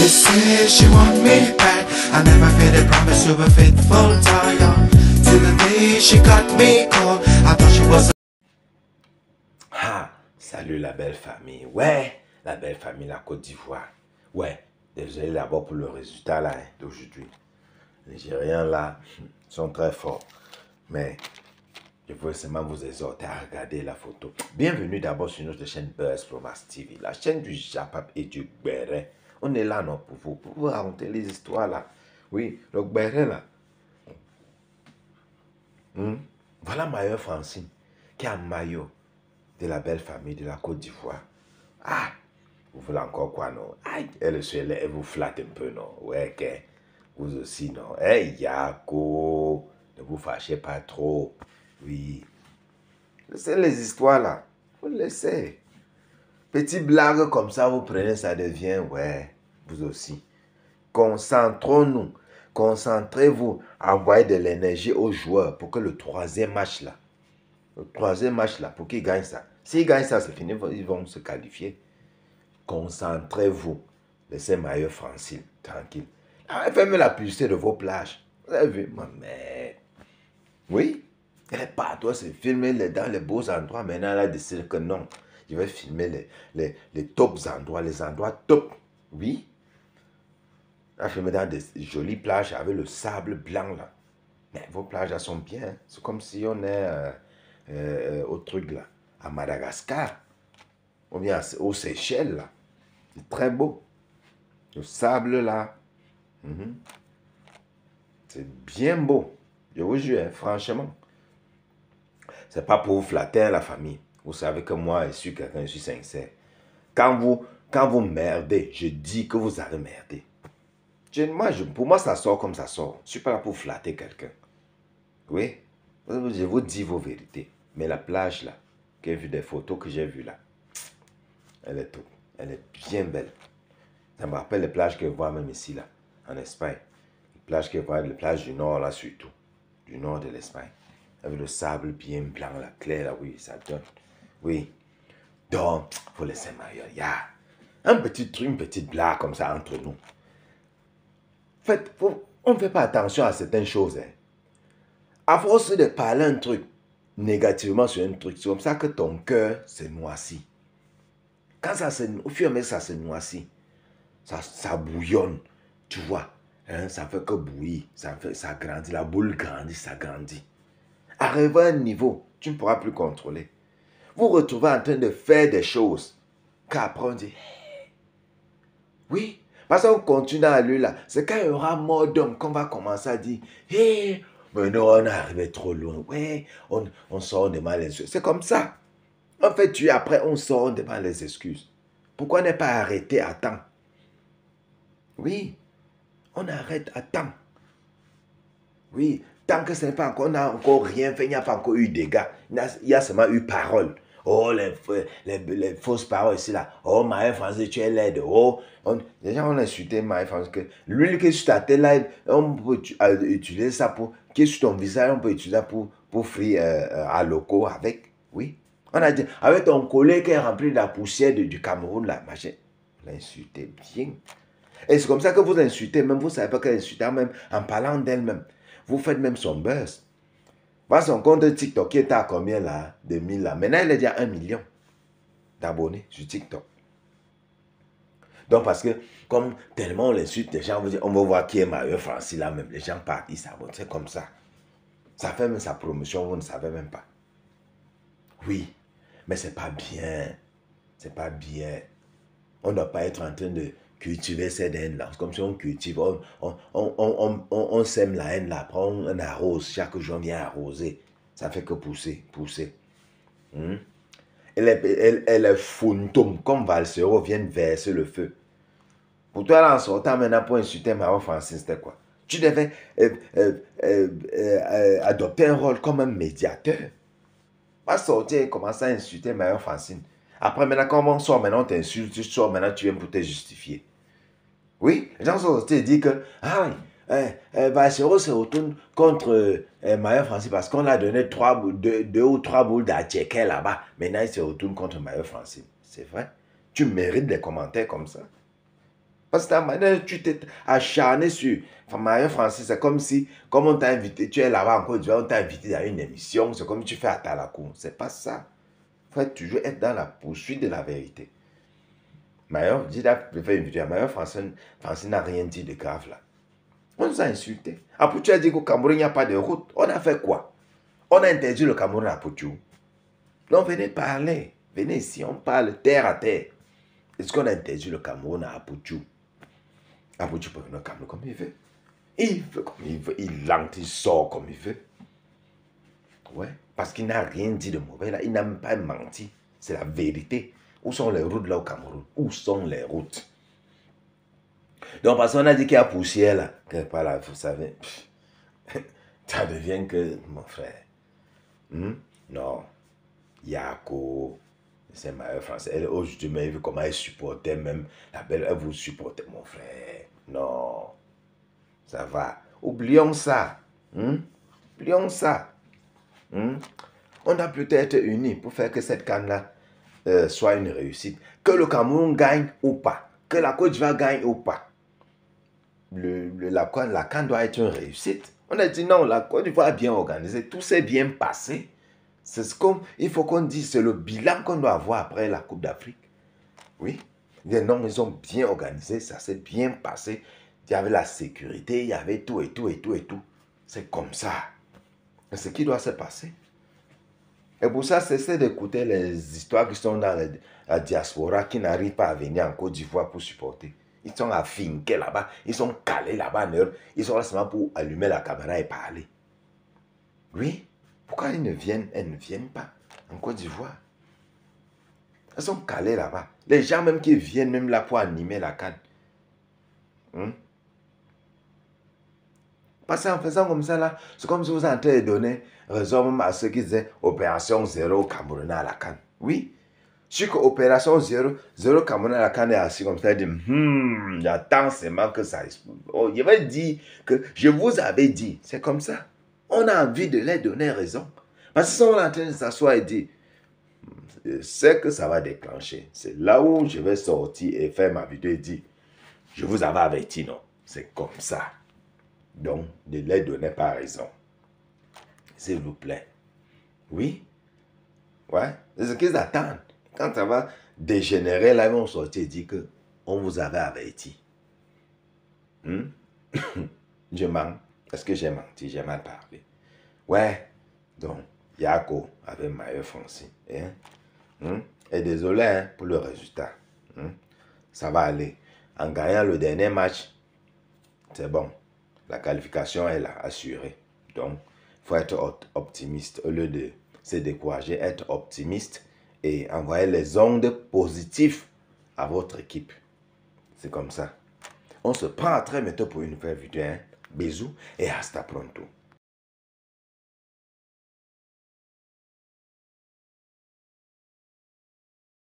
say she want me back. I never made a promise to a faithful tire. Till the day she got me cold, I thought she was. Ah, salut la belle famille. Ouais, la belle famille, la Côte d'Ivoire. Ouais, désolé d'abord pour le résultat là d'aujourd'hui. Les Nigériens là sont très forts. Mais je veux seulement vous exhorter à regarder la photo. Bienvenue d'abord sur notre chaîne Buzz Promax TV, la chaîne du Japap et du Béret. On est là non, pour vous raconter les histoires là. Oui, le Béret là. Voilà Maillot Francine, qui a un maillot de la belle famille de la Côte d'Ivoire. Ah, vous voulez encore quoi non? Aïe, elle vous flatte un peu non? Ouais, que vous aussi non? Hey Yako, ne vous fâchez pas trop. Oui, laissez les histoires là, vous laissez. Petit blague comme ça, vous prenez, ça devient, ouais, vous aussi. Concentrons-nous, concentrez-vous à envoyer de l'énergie aux joueurs pour que le troisième match là, pour qu'ils gagnent ça. S'ils gagnent ça, c'est fini, ils vont se qualifier. Concentrez-vous. Laissez Maillot Francine tranquille. Faites-moi la publicité de vos plages. Vous avez vu, ma mère? Oui. Elle est partout, c'est filmer dans les beaux endroits. Maintenant, elle a décidé que non. Je vais filmer les tops endroits, les endroits top. Oui. Elle a filmé dans des jolies plages avec le sable blanc là. Mais vos plages, elles sont bien. C'est comme si on est au truc là, à Madagascar. On vient aux Seychelles là. C'est très beau. Le sable là. C'est bien beau. Je vous jure, hein, franchement. C'est pas pour vous flatter hein, la famille. Vous savez que moi, je suis quelqu'un, je suis sincère. Quand vous merdez, je dis que vous allez merder. Pour moi, ça sort comme ça sort. Je ne suis pas là pour flatter quelqu'un. Oui. Je vous dis vos vérités. Mais la plage là, que j'ai vu des photos que j'ai vues là, elle est top. Elle est bien belle. Ça me rappelle les plages que je vois même ici là, en Espagne. Les plages que je vois, les plages du nord là surtout. Du nord de l'Espagne. Avec le sable bien blanc là, clair là, oui, ça donne. Oui. Donc, il faut laisser Maillot. Il y a un petit truc, une petite blague comme ça entre nous. En fait, on ne fait pas attention à certaines choses. Hein. À force de parler un truc négativement sur un truc, c'est comme ça que ton cœur se noircit. Quand au fur et à mesure ça se noircit, ça bouillonne, tu vois. Hein, ça fait que bouillir, ça grandit, la boule grandit, ça grandit. Arrivé à un niveau, tu ne pourras plus contrôler. Vous vous retrouvez en train de faire des choses qu'après on dit, hey. Oui, parce qu'on continue à lui là. C'est quand il y aura mort d'homme qu'on va commencer à dire, hé, hey, mais non, on est arrivé trop loin. Ouais, on sort, on demande les excuses. C'est comme ça. En fait, après, on sort, on demande les excuses. Pourquoi ne pas arrêter à temps? Oui, on arrête à temps. Oui, tant que ce n'est pas encore, on n'a encore rien fait, il n'y a pas encore eu de dégâts. Il y a seulement eu parole. Oh, les fausses paroles ici, là. Oh, Maillot Francine, tu es laide. Oh, déjà, on a insulté Maillot Francine. Que l'huile qui est sur ta tête, là, on peut utiliser ça pour... Qui est sur ton visage, on peut utiliser ça pour frire à loco avec. Oui. On a dit, avec ton collet qui est rempli de la poussière du Cameroun, là, machin. On l'a insulté bien. Et c'est comme ça que vous insultez, même vous ne savez pas qu'elle insulte, même en parlant d'elle-même. Vous faites même son buzz. Voilà son compte TikTok qui était à combien là? De 1000 là. Maintenant, il est déjà 1 million d'abonnés sur TikTok. Donc, parce que, comme tellement on l'insulte, les gens vont dire, on va voir qui est Maillot Francine là même. Les gens partent, ils s'abonnent. C'est comme ça. Ça fait même sa promotion, vous ne savez même pas. Oui, mais c'est pas bien. C'est pas bien. On ne doit pas être en train de cultiver cette haine-là. C'est comme si on cultive, on sème la haine là, après on arrose, chaque jour on vient arroser. Ça fait que pousser, pousser. Elle est fantôme, comme Valsero vient verser le feu. Pour toi, là, en sortant maintenant pour insulter Maillot Francine, c'était quoi? Tu devais adopter un rôle comme un médiateur. Pas sortir et commencer à insulter Maillot Francine. Après, maintenant, quand on sort, maintenant, on t'insulte, tu sors, maintenant, tu viens pour te justifier. Oui, les gens sont sortis et disent que, ah, Valsero se retourne contre Maillot Francine parce qu'on a donné 2 ou 3 boules d'Attiéké là-bas. Maintenant, il se retourne contre Maillot Francine. C'est vrai. Tu mérites des commentaires comme ça. Parce que ta manière, tu t'es acharné sur Maillot Français, c'est comme si, comme on t'a invité, tu es là-bas en Côte d'Ivoire, on t'a invité dans une émission, c'est comme tu fais à Talakou. C'est pas ça. Il faut toujours être dans la poursuite de la vérité. Maillot, dis là, je fais une vidéo. Maillot Français n'a rien dit de grave là. On nous a insultés. Après, tu as dit qu'au Cameroun, il n'y a pas de route. On a fait quoi? On a interdit le Cameroun à Poutiou. Donc, venez parler. Venez ici, on parle terre à terre. Est-ce qu'on a interdit le Cameroun à Poutiou? Poutiou peut venir au Cameroun comme il veut. Il veut comme il veut. Il lente, il sort comme il veut. Ouais, parce qu'il n'a rien dit de mauvais là. Il n'a même pas menti. C'est la vérité. Où sont les routes là au Cameroun? Où sont les routes? Donc, parce qu'on a dit qu'il y a poussière là. Quelque part là, vous savez. Ça devient que, mon frère. Non. Yako. C'est Maillot Français. Elle, aujourd'hui, mais vu comment elle supportait même. La belle, elle vous supportait, mon frère. Non. Ça va. Oublions ça. Oublions ça. On a peut-être unis pour faire que cette canne-là soit une réussite. Que le Cameroun gagne ou pas. Que la Côte d'Ivoire gagne ou pas. La canne doit être une réussite. On a dit non, la Côte d'Ivoire est bien organisée. Tout s'est bien passé. C'est ce il faut qu'on dise, c'est le bilan qu'on doit avoir après la Coupe d'Afrique. Oui. Non, ils ont bien organisé, ça s'est bien passé. Il y avait la sécurité, il y avait tout et tout et tout et tout. C'est comme ça. C'est ce qui doit se passer. Et pour ça, cessez d'écouter les histoires qui sont dans la diaspora, qui n'arrivent pas à venir en Côte d'Ivoire pour supporter. Ils sont affinqués là-bas, ils sont calés là-bas, ils sont là seulement pour allumer la caméra et parler. Oui. Pourquoi elles ne viennent pas en Côte d'Ivoire? Elles sont calées là-bas. Les gens même qui viennent même là pour animer la canne. Parce qu'en faisant comme ça là, c'est comme si vous êtes en train de donner raison même à ceux qui disaient opération 0 au Cameroun à la canne. Oui. Sur que opération 0 Cameroun à la canne est assis comme ça, il dit, j'attends seulement que ça explose. Oh, il va dire que je vous avais dit. C'est comme ça. On a envie de leur donner raison. Parce qu'ils sont en train de s'asseoir et dire, c'est que ça va déclencher. C'est là où je vais sortir et faire ma vidéo et dire, je vous avais averti, non. C'est comme ça. Donc, ne leur donnez pas raison. S'il vous plaît. Oui. Ouais. C'est ce qu'ils attendent. Quand ça va dégénérer, là, ils vont sortir et dire que on vous avait averti. Je mens. Est-ce que j'ai menti? J'ai mal parlé. Ouais. Donc, Yako avec Maillot Français. Et désolé pour le résultat. Ça va aller. En gagnant le dernier match, c'est bon. La qualification est là, assurée. Donc, il faut être optimiste. Au lieu de se décourager, être optimiste et envoyer les ondes positives à votre équipe. C'est comme ça. On se prend très bientôt pour une nouvelle vidéo. Bisous et hasta pronto.